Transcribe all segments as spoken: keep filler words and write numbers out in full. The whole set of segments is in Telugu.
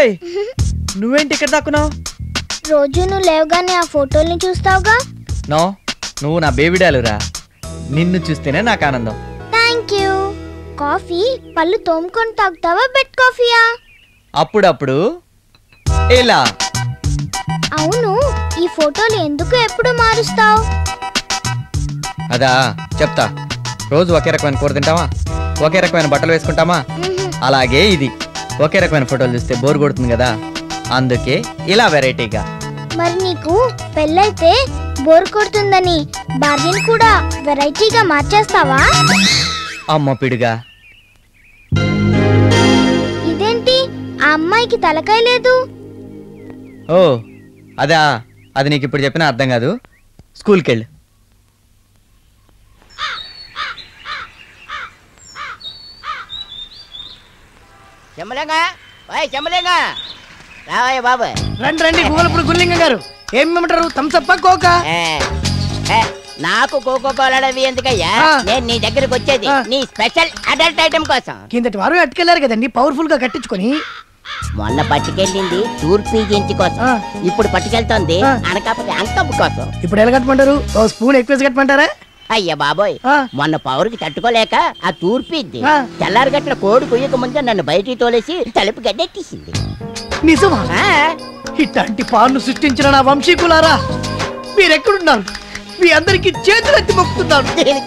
ఏయ్ నువ్వేంటి ఇక్కడ దాక్కున్నావు? రోజు నువ్వు లేవగానే ఆ ఫోటోల్ని చూస్తావుగా. నో, నువ్వు నా బేబీ డాలురా. నిన్ను చూస్తేనే నాకు ఆనందం. Thank you. కాఫీ పళ్ళు తోముకొని తాగుతావా బెడ్ కాఫీయా? అప్పుడప్పుడు ఇలా. అవును, ఈ ఫోటోలు ఎందుకు ఎప్పుడు మారుస్తావు? అదా చెప్తా. రోజు ఒకే రకమైన కూర తింటామా, ఒకే రకమైన బట్టలు వేసుకుంటామా, అలాగే ఇది ఒకే రకమైన ఫోటోలు చూస్తే బోర్ కొడుతుంది కదా, అందుకే ఇలా వెరైటీగా. మరి నీకు పెళ్ళైతే బోర్ కొడుతుందని భార్యను కూడా వెరైటీగా మార్చేస్తావా? అమ్మ పిడుగా. ఇదేంటి ఆ అమ్మాయికి తలకాయ లేదు? ఓ అదా, అది నీకు ఇప్పుడు చెప్పినా అర్థం కాదు. స్కూల్కి వెళ్ళు. రావయ్య బాబు. రండి రండి గూగలప్పుడు గుల్లింగ గారు. ఏం ఇమ్మంటారు? థమ్సప్ కోక? నాకు కోకో కోలాడవి ఎందుకయ్యా, నేను నీ దగ్గరకు వచ్చేది నీ స్పెషల్ అడల్ట్ ఐటమ్ కోసం. కిందటి వారు అట్టుకెళ్లారు కదండి పవర్ఫుల్ గా కట్టించుకొని. మొన్న పట్టుకెళ్ళింది తూర్పు జంచి కోసం, ఇప్పుడు పట్టుకెళ్తోంది అనకాపతి అంకమ్మ కోసం. ఇప్పుడు ఎలా కట్టమంటారు? ఓ స్పూన్ ఎక్కువ కట్టమంటారా? అయ్యా బాబోయ్, మొన్న పౌరుకి తట్టుకోలేక ఆ తూర్పిద్ది తెల్లారు గట్ల కోడి కొయ్యక ముందే నన్ను బయటికి తోలేసి తలుపు గడ్డెట్టేసింది. నిజమా? ఇట్లాంటి పార్ను సృష్టించిన నా వంశీకులారా మీరెక్కడున్నారు? మీ అందరికి చేతులెత్తి మొక్కుతున్నాను.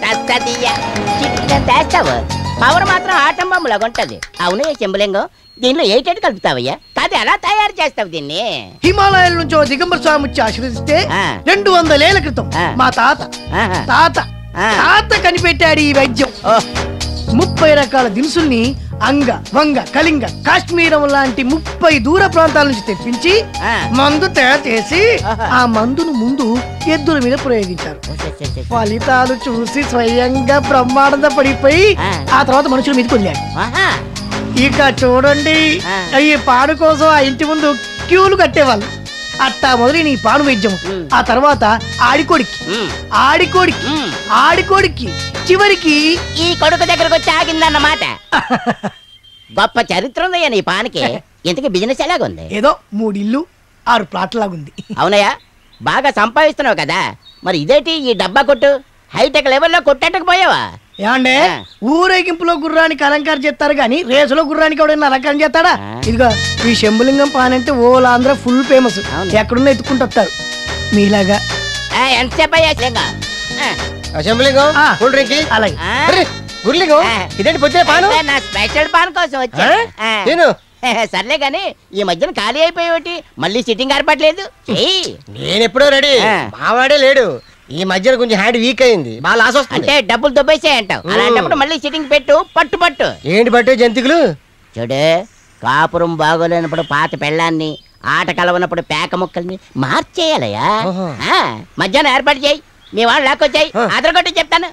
చేస్తావు పవర్ మాత్రం ఆటం బొమ్మలాగా ఉంటది. అవునయ్య చెంబులింగం, దీనిలో ఏటేటి కలుపుతావయ్యా? కాదు ఎలా తయారు చేస్తావు దీన్ని? హిమాలయాల నుంచి దిగంబర స్వామి వచ్చి ఆశీర్వదిస్తే రెండు వందలేళ్ల క్రితం మా తాత తాత తాత కనిపెట్టాడు ఈ వైద్యం. ముప్పై రకాల దినుసుల్ని అంగ వంగ కళింగ కాశ్మీరం లాంటి ముప్పై దూర ప్రాంతాల నుంచి తెప్పించి మందు తయారు చేసి ఆ మందును ముందు ఎద్దుల మీద ప్రయోగించారు. ఫలితాలు చూసి స్వయంగా బ్రహ్మానంద పడిపోయి ఆ తర్వాత మనుషుల మీదకి వదిలాడు. ఇక చూడండి, ఈ పాడు కోసం ఆ ఇంటి ముందు క్యూలు కట్టేవాళ్ళు. అట్టా మొదలు నీ పాడు వైద్యం. ఆ తర్వాత ఆడికోడికి ఆడికోడికి ఆడికోడికి చివరికి ఈ కొడుకు దగ్గరకు వచ్చి ఆగిందన్నమాట. గొప్ప చరిత్ర ఉందయ్యా నీ పానికి. ఇంతకీ బిజినెస్ ఎలాగుంది? ఏదో మూడిల్లు ఆరు ప్లాట్ లాగుంది. అవునయ్యా, బాగా సంపాదిస్తున్నావు కదా, మరి ఇదేంటి ఈ డబ్బా కొట్టు హైటెక్ లెవెల్లో కొట్టేటకపోయావా? ఏమండే, ఊరేగింపులో గుర్రానికి అలంకారం చేస్తారు గాని రేసులో గుర్రానికి ఎవడైనా అలంకారం చేస్తాడా? ఇదిగో ఈ శంభులింగం పాన్ అంటే ఓల్ ఆంధ్ర ఫుల్ ఫేమస్. ఎక్కడున్నా ఎత్తుకుంటూ వస్తారు మీలాగా. ఎంతసేపు అయ్యా శంభులింగం కూల్ డ్రింక్? అలాగే. గుర్లింగం ఇదేంటి పొద్దున పాను? నా స్పెషల్ పాన్ కోసం వచ్చా. సర్లే గాని ఈ మధ్యన ఖాళీ అయిపోయేటి, మళ్ళీ సిట్టింగ్ ఏర్పడలేదు. నేను ఎప్పుడో రెడీ, మావాడే లేడు. ఈ మధ్యన కొంచెం హ్యాండ్ వీక్ అయింది, బాగా లాస్ వస్తుంది. అంటే డబ్బులు దొబ్బేసాయంటావు. అలాంటప్పుడు మళ్ళీ సిట్టింగ్ పెట్టు, పట్టు పట్టు. ఏంటి పట్టు జంతికలు? చూడు, కాపురం బాగోలేనప్పుడు పాత పెళ్ళాన్ని, ఆట కలవనప్పుడు పేక ముక్కల్ని మార్చేయాలయ్యా. మధ్యాహ్నం ఏర్పాటు చేయి, మీ వాళ్ళు లాక్కొచ్చాయి, అదరగొట్టి చెప్తాను.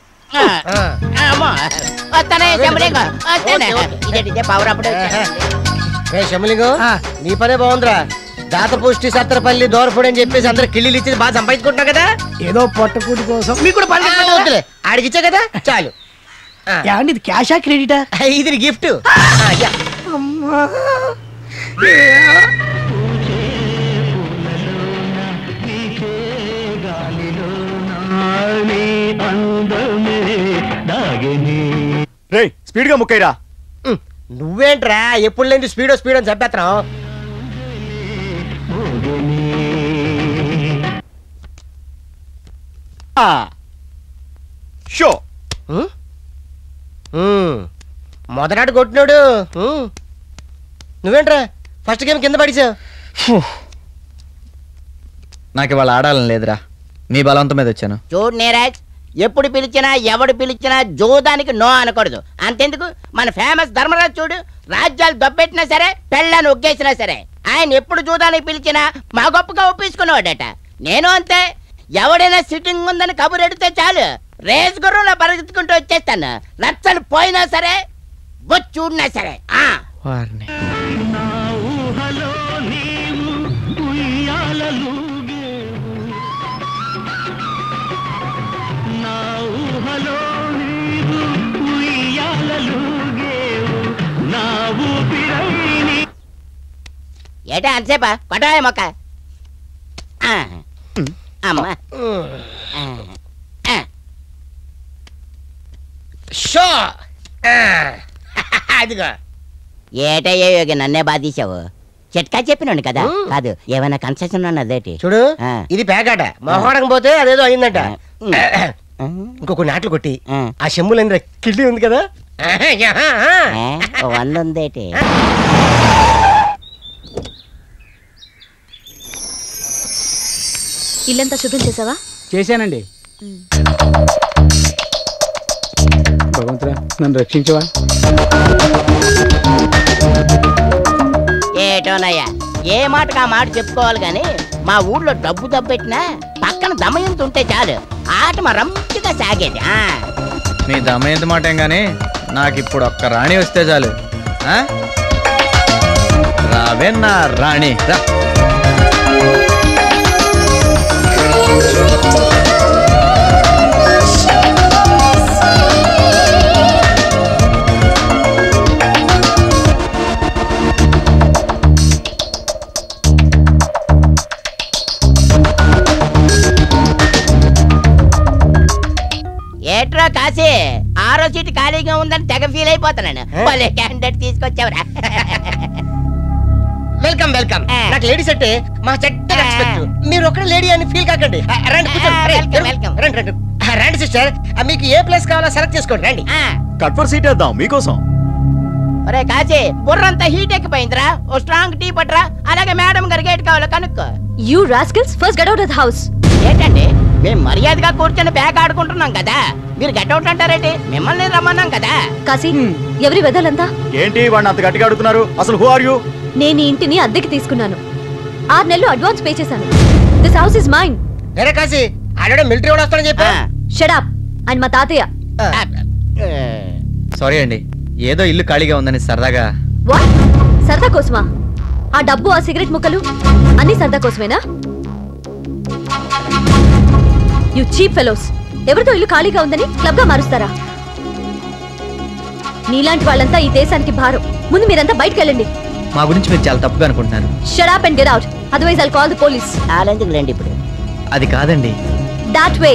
వస్తానే శంభులింగం, వస్తానే. ఇదే పవర్ అప్పుడు. శంభులింగం నీ పనే బాగుందిరా. దాత పుష్టి సత్తరపల్లి దోరపూడి అని చెప్పేసి అందరు కిళ్ళిలు ఇచ్చి బాగా సంపాదించుకుంటున్నావు కదా. ఏదో పొట్టకూటి కోసం మీకు కూడా పని ఆడికి ఇచ్చా కదా చాలు. ఇది క్యాషా క్రెడిటా? ఇది గిఫ్ట్. స్పీడ్ గా ముక్కైరా. నువ్వేంట్రా ఎప్పుడు లేని స్పీడ్ స్పీడ్ అని చెప్పేస్తున్నావు? షో మొదనాడు కొట్టినాడు. నువ్వేంట్రా ఫస్ట్ గేమ్ కింద పడిచావు? నాకు ఇవాళ ఆడాలని లేదురా, మీ బలవంతం మీద వచ్చాను. చూడు నీరాజ్, ఎప్పుడు పిలిచినా ఎవడు పిలిచినా జోదానికి నో అనకూడదు. అంతెందుకు, మన ఫేమస్ ధర్మరాజు చూడు, రాజ్యాలు దొబ్బెట్టినా సరే పెళ్ళాన్ని ఒగ్గేసినా సరే ఆయన ఎప్పుడు జోదానికి పిలిచినా మా గొప్పగా ఒప్పించుకునేవాడట. నేను అంతే, ఎవడైనా సిట్టింగ్ ఉందని కబురు ఎడితే చాలు రేస్ గుర్రంలో పరిగెత్తుకుంటూ వచ్చేస్తాను. నచ్చలు పోయినా సరే చూడినా సరే. ఏటా అంతసేపా కొట్టవే మొక్క ఆ, అమ్మా ఆ, ఆ. షో ఆ, అదిగో ఏటయ్యో యోగి నన్నే బాధీసావు చిట్కా చెప్పినండి కదా కాదు ఏమైనా కన్సెషన్ ఉన్నదేటి చూడు ఆ. ఇది పేకాట మొహోడక పోతే అదేదో అయిందంట ఆ. ఇంకో కొన్ని ఆటలు కొట్టి ఆ. ఆ చెమ్ములైన కిళ్ళి ఉంది కదా ఏ, ఓ వంద ఉందేటి ఇల్లంతా శుభ్రం చేసావా? చేశానండి. భగవంతుడా నన్ను రక్షించవా. ఏటోనయ్యా ఏ మాటకు ఆ మాట చెప్పుకోవాలి గాని మా ఊళ్ళో డబ్బు దబ్బెట్టినా పక్కన దమయంతి ఉంటే చాలు ఆట మా రంపిగా సాగేది ఆ. నీ దమయంతి మాట ఏం గానీ నాకు ఇప్పుడు ఒక్క రాణి వస్తే చాలు. ఆ? రావే నా రాణి రా. ఏట్రా కాశీ ఆరో సీటు ఖాళీగా ఉందని తెగ ఫీల్ అయిపోతున్నాను వాళ్ళే క్యాండిడేట్ తీసుకొచ్చావురా వెల్కమ్ వెల్కమ్ ఆ. నాకు లేడీస్ అంటే మా చెడ్డ ఆ. రెస్పెక్ట్. మీరు ఒక్కడే లేడీ అని ఫీల్ కాకండి. ఆ, రండి కూర్చోండి. ఆ, రండి, వెల్కమ్, రండి, వెల్కమ్. రండి, రండి. ఆ, రండి సిస్టర్ మీకు ఏ ప్లేస్ కావాలో సెలెక్ట్ చేసుకోండి రండి. ఆ, కట్ ఫర్ సీట్ వేద్దాం మీకోసం. ఒరే కాశీ బుర్రంతా హీట్ ఎక్కిపోయిందిరా ఓ స్ట్రాంగ్ టీ పట్రా అలాగే మేడం గారికి ఏటి కావాలో కనుక్కో you rascals first get out of the house. ఏంటండి మేము మర్యాదగా కూర్చొని బ్యాగ్ ఆడుకుంటున్నాం కదా మీరు గెట్ అవుట్ అంటారేంటి మిమ్మల్ని రమ్మన్నాం కదా కాశీ ఎవరి వెదలంతా? ఏంటి వాడిని అంత గట్టిగా అడుగుతున్నారు? అసలు హూ ఆర్ యూ? నేను ఈ ఇంటిని అద్దెకి తీసుకున్నాను. ఆరు నెలలు అడ్వాన్స్ పే చేశాను. This house is mine. వేరే కాసి ఆడ మిలిటరీ వాడు వస్తాడని చెప్పా. Shut up. ఆయన మా తాతయ్య. సారీ అండి, ఏదో ఇల్లు ఖాళీగా ఉందని సరదాగా. వాట్? సరదా కోసమా? ఆ డబ్బు ఆ సిగరెట్ ముక్కలు అన్ని సరదా కోసమేనా? You cheap fellows. ఎవరితో ఇల్లు ఖాళీగా ఉందని క్లబ్ గా మారుస్తారా? నీలాంటి వాళ్ళంతా ఈ దేశానికి భారం. ముందు మీరంతా బయటకు వెళ్ళండి. మా గురించి మీరు చాలా తప్పుగా అనుకుంటున్నారు. Shut up and get out. Otherwise I'll call the police. చాలెందుకు లేండి ఇప్పుడు అది కాదండి. That way.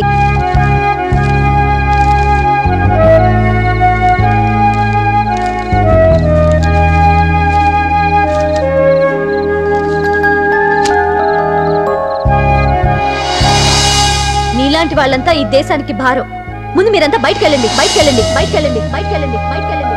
నీలాంటి వాళ్ళంతా ఈ దేశానికి భారం. ముందు మీరంతా బయటకు వెళ్ళండి బయటకు వెళ్ళండి బయటకు వెళ్ళండి బయటకు వెళ్ళండి బయటకు వెళ్ళండి